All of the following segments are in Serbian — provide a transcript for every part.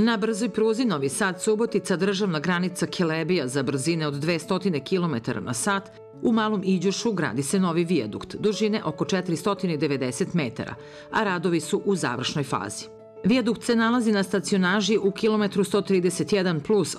Na brzoj pruzi Novi Sad-Subotica državna granica Kelebija za brzine od 200 km na sat, u Malom Iđošu gradi se novi vijadukt dužine oko 490 metara, a radovi su u završnoj fazi. Vijadukt se nalazi na stacionaži u kilometru 131 plus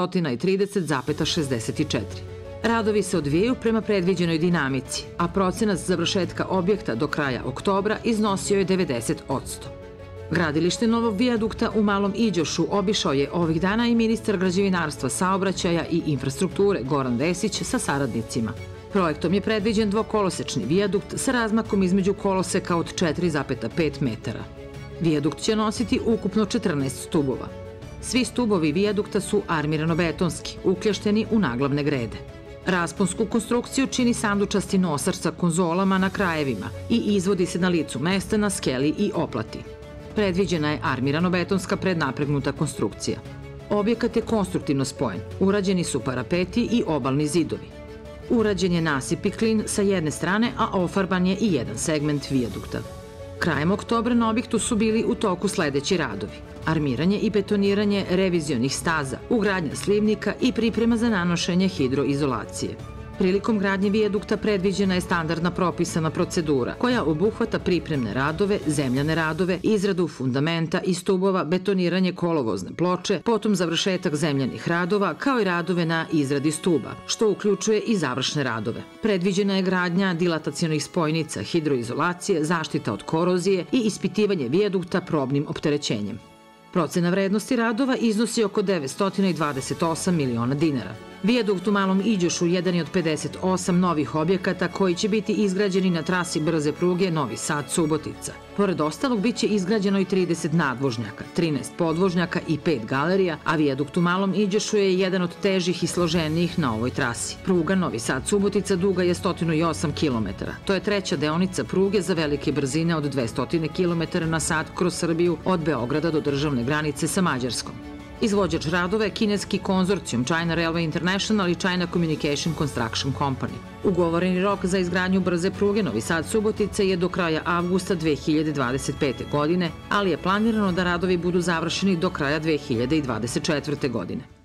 830,64. Radovi se odvijaju prema predviđenoj dinamici, a procenat završetka objekta do kraja oktobra iznosio je 90%. Gradilište novog vijadukta u Malom Iđošu obišao je ovih dana i ministar građevinarstva, saobraćaja i infrastrukture Goran Vesić sa saradnicima. Projektom je predviđen dvokolosečni vijadukt sa razmakom između koloseka od 4,5 metara. Vijadukt će nositi ukupno 14 stubova. Svi stubovi vijadukta su armirano-betonski, ukljašteni u naglavne grede. Rasponsku konstrukciju čini sandučasti nosač sa konzolama na krajevima i izvodi se na licu mesta na skeli i oplati. Predviđena je armirano-betonska prednapregnuta konstrukcija. Objekat je konstruktivno spojen, urađeni su parapeti i obalni zidovi. Urađen je nasip i klin sa jedne strane, a ofarban je i jedan segment vijadukta. Krajem oktobra na objektu su bili u toku sledeći radovi: armiranje i betoniranje revizionih staza, ugradnja slivnika i priprema za nanošenje hidroizolacije. Prilikom gradnje vijadukta predviđena je standardna propisana procedura koja obuhvata pripremne radove, zemljane radove, izradu fundamenta i stubova, betoniranje kolovozne ploče, potom završetak zemljanih radova, kao i radove na izradi stuba, što uključuje i završne radove. Predviđena je gradnja dilatacionih spojnica, hidroizolacije, zaštita od korozije i ispitivanje vijadukta probnim opterećenjem. Procena vrednosti radova iznosi oko 928 miliona dinara. Vijadukt u Malom Iđošu jedan je od 58 novih objekata koji će biti izgrađeni na trasi brze pruge Novi Sad-Subotica. Pored ostalog, biće izgrađeno i 30 nadvožnjaka, 13 podvožnjaka i 5 galerija, a vijadukt u Malom Iđošu je jedan od težih i složenijih na ovoj trasi. Pruga Novi Sad-Subotica duga je 108 km. To je treća deonica pruge za velike brzine od 200 km na sat kroz Srbiju od Beograda do državne granice sa Mađarskom. Izvođač radova je kineski konzorcijum China Railway International i China Communication Construction Company. Ugovoreni rok za izgradnju brze pruge Novi Sad-Subotica je do kraja avgusta 2025. godine, ali je planirano da radovi budu završeni do kraja 2024. godine.